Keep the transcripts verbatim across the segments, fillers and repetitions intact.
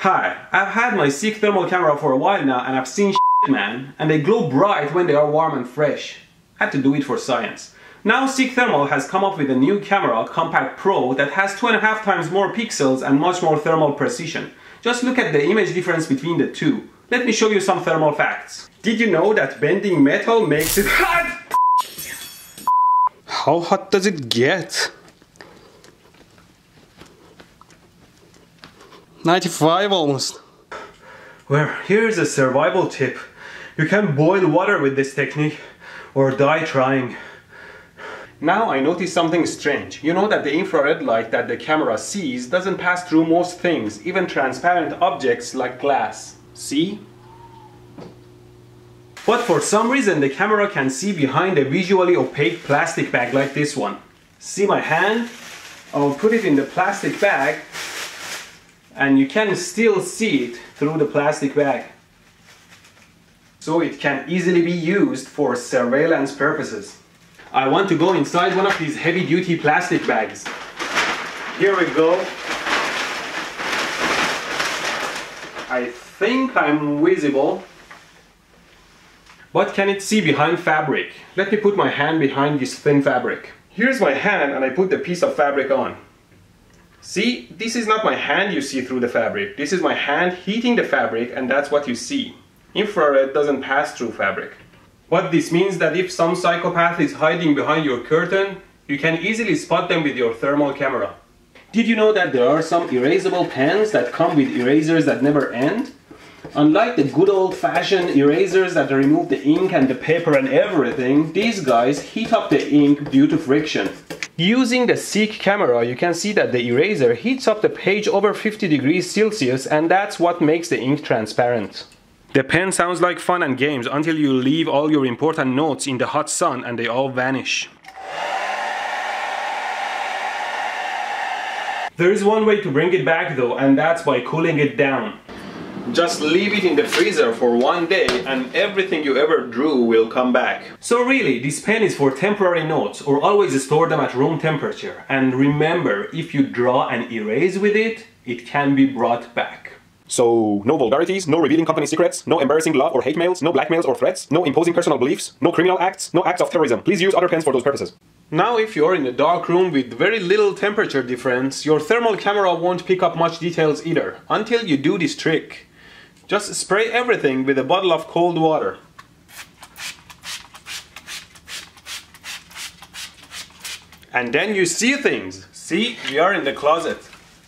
Hi, I've had my Seek thermal camera for a while now and I've seen shit, man, and they glow bright when they are warm and fresh. Had to do it for science. Now Seek Thermal has come up with a new camera, Compact Pro, that has two and a half times more pixels and much more thermal precision. Just look at the image difference between the two. Let me show you some thermal facts. Did you know that bending metal makes it hot? How hot does it get? ninety-five almost. Well, here's a survival tip. You can boil water with this technique or die trying. Now I noticed something strange. You know that the infrared light that the camera sees doesn't pass through most things, even transparent objects like glass. See? But for some reason the camera can see behind a visually opaque plastic bag like this one. See my hand? I'll put it in the plastic bag and you can still see it through the plastic bag. So it can easily be used for surveillance purposes. I want to go inside one of these heavy-duty plastic bags. Here we go. I think I'm visible. What can it see behind fabric? Let me put my hand behind this thin fabric. Here's my hand and I put the piece of fabric on. See, this is not my hand you see through the fabric. This is my hand heating the fabric and that's what you see. Infrared doesn't pass through fabric. What this means that if some psychopath is hiding behind your curtain, you can easily spot them with your thermal camera. Did you know that there are some erasable pens that come with erasers that never end? Unlike the good old-fashioned erasers that remove the ink and the paper and everything, these guys heat up the ink due to friction. Using the Seek camera, you can see that the eraser heats up the page over fifty degrees Celsius, and that's what makes the ink transparent. The pen sounds like fun and games until you leave all your important notes in the hot sun and they all vanish. There is one way to bring it back though, and that's by cooling it down. Just leave it in the freezer for one day and everything you ever drew will come back. So really, this pen is for temporary notes, or always store them at room temperature. And remember, if you draw and erase with it, it can be brought back. So, no vulgarities, no revealing company secrets, no embarrassing love or hate mails, no blackmails or threats, no imposing personal beliefs, no criminal acts, no acts of terrorism. Please use other pens for those purposes. Now if you're in a dark room with very little temperature difference, your thermal camera won't pick up much details either, until you do this trick. Just spray everything with a bottle of cold water. And then you see things. See, we are in the closet.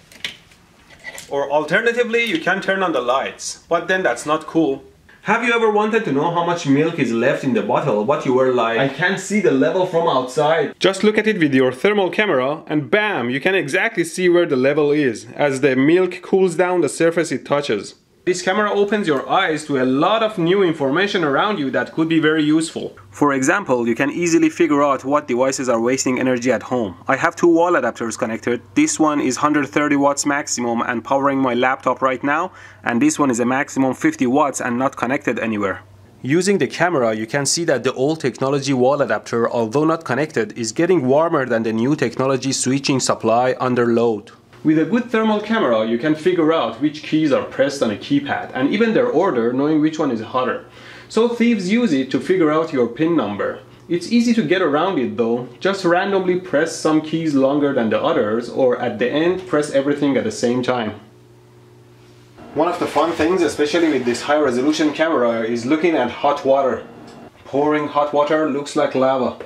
Or alternatively, you can turn on the lights, but then that's not cool. Have you ever wanted to know how much milk is left in the bottle, but you were like, I can't see the level from outside? Just look at it with your thermal camera and bam, you can exactly see where the level is, as the milk cools down the surface it touches. This camera opens your eyes to a lot of new information around you that could be very useful. For example, you can easily figure out what devices are wasting energy at home. I have two wall adapters connected. This one is one hundred thirty watts maximum and powering my laptop right now, and this one is a maximum fifty watts and not connected anywhere. Using the camera, you can see that the old technology wall adapter, although not connected, is getting warmer than the new technology switching supply under load. With a good thermal camera, you can figure out which keys are pressed on a keypad, and even their order, knowing which one is hotter. So thieves use it to figure out your pin number. It's easy to get around it though. Just randomly press some keys longer than the others, or at the end, press everything at the same time. One of the fun things, especially with this high resolution camera, is looking at hot water. Pouring hot water looks like lava.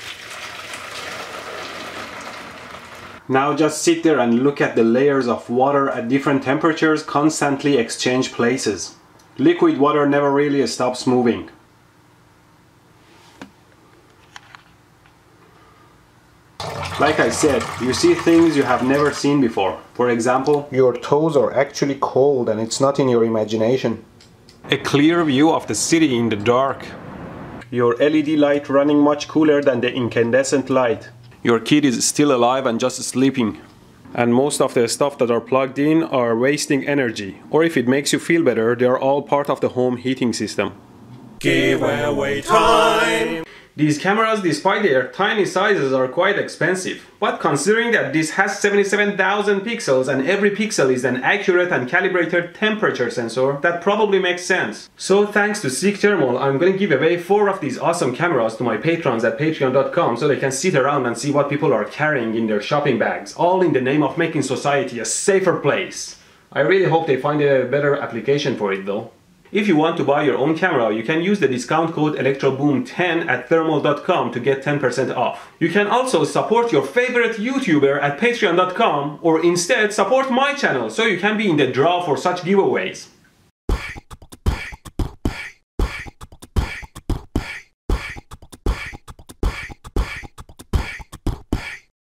Now just sit there and look at the layers of water at different temperatures constantly exchange places. Liquid water never really stops moving. Like I said, you see things you have never seen before. For example, your toes are actually cold and it's not in your imagination. A clear view of the city in the dark. Your L E D light running much cooler than the incandescent light. Your kid is still alive and just sleeping. And most of the stuff that are plugged in are wasting energy. Or if it makes you feel better, they are all part of the home heating system. Giveaway time! These cameras, despite their tiny sizes, are quite expensive. But considering that this has seventy-seven thousand pixels and every pixel is an accurate and calibrated temperature sensor, that probably makes sense. So thanks to Seek Thermal, I'm going to give away four of these awesome cameras to my patrons at patreon dot com so they can sit around and see what people are carrying in their shopping bags, all in the name of making society a safer place. I really hope they find a better application for it though. If you want to buy your own camera, you can use the discount code electroboom ten at thermal dot com to get ten percent off. You can also support your favorite YouTuber at patreon dot com or instead support my channel so you can be in the draw for such giveaways.